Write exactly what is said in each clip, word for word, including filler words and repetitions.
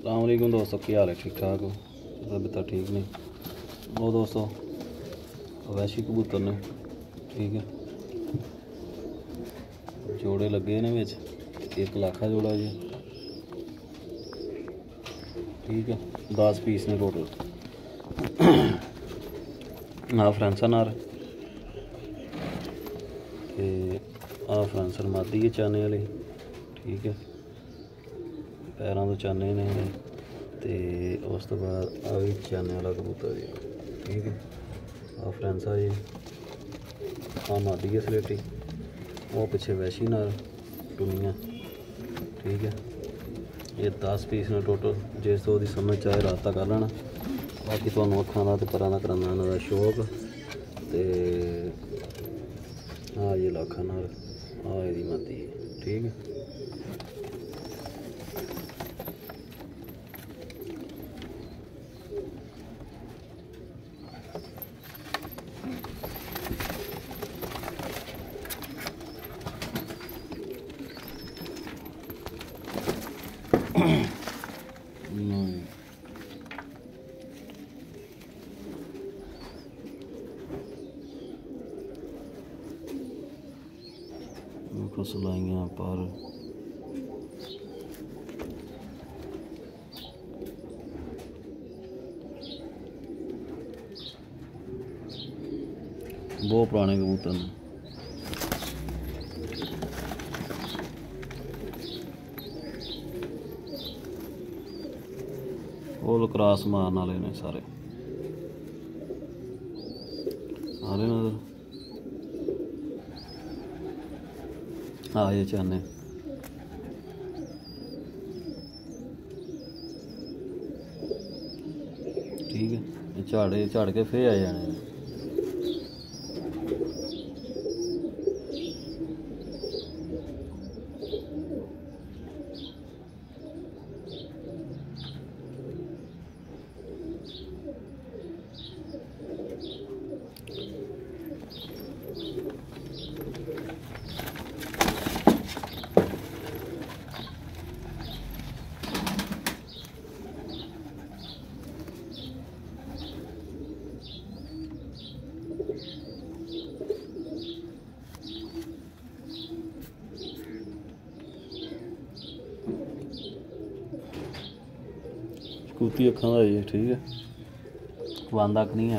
अस्सलाम वालेकुम दोस्तों, क्या हाल है? ठीक ठाक हो? अभी तो ठीक नहीं। वो दोस्तों वैशी कबूतर ने ठीक है, जोड़े लगे ने विच, एक लाखा जोड़ा जी ठीक है, दस पीस ने टोटल। आ फ्रेंसन नार ते आ फ्रेंसन मादी है चाने वाली ठीक है, पैरों तो चाने ने ते उस तो बाद आ भी चाने वाला कबूतर जी ठीक है। आ फ्रेंसा जी, आ मादी है सलेटी, वो पिछे वैशी नाल टुनिया ठीक है। ये दस पीस ने टोटल, जिस तो दी समझ चाहे राबता कर लेना। बाकी तुहानू अखां दा ते परां दा कराना इन्हां दा शौक ते आ ये लाखा नाल आ इहदी मादी ठीक है। सलाइयाँ पर बहुत पुराने कबूतर ने। फुल क्रॉस मारने वाले ने सारे, आ रहे नजर। हाँ ये चाने ठीक है, ये झाड़े झाड़ के फिर आ जाने। कूती अखां दा जी ठीक है, बंद अख नहीं है।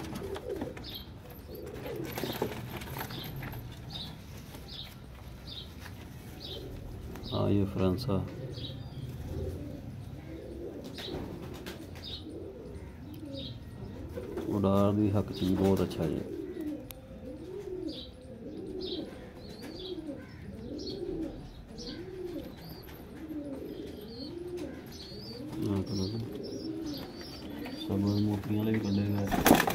हाँ ये फ्रेंसा उड़ार भी हक चीज बहुत अच्छा जी। सब मोतियां भी कले गए।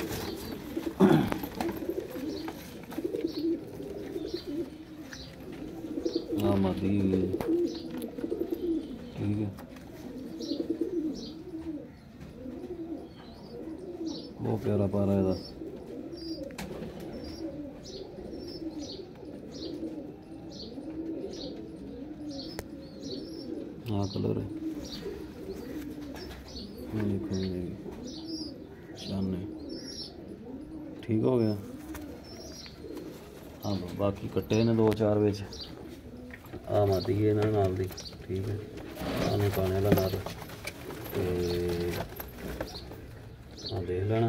हाँ मादी ठीक है, बहुत प्यारा पारा है। हाँ कलर है, देखो चाने ठीक हो गया। हाँ बाकी कट्टे ने दो चार बिच आ मादी है इन्होंने नाल दी ठीक है। आने पाने वाला नाल ते आ देख लेना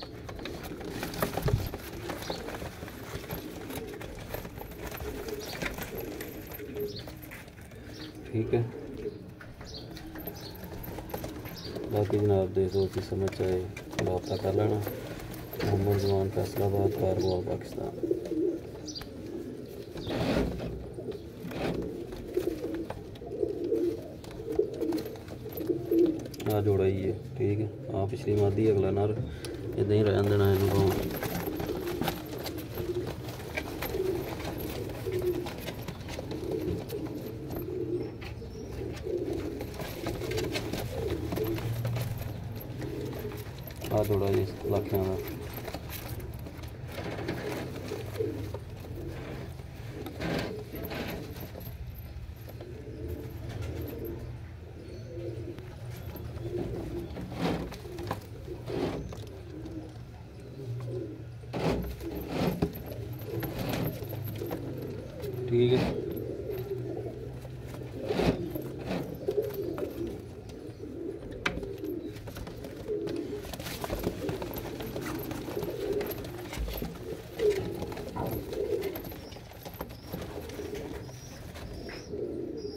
ठीक है। बाकी जनाब दे सोच समझ आए रब्ता कर लेना। मोहम्मद जमान फैसलाबाद कारवाल पाकिस्तान। आ जोड़ा ही है ठीक है। हाँ पिछली मादी अगला नर इदा ही रहन देना इनू। आ जोड़ा जी लाखियां का ठीक है।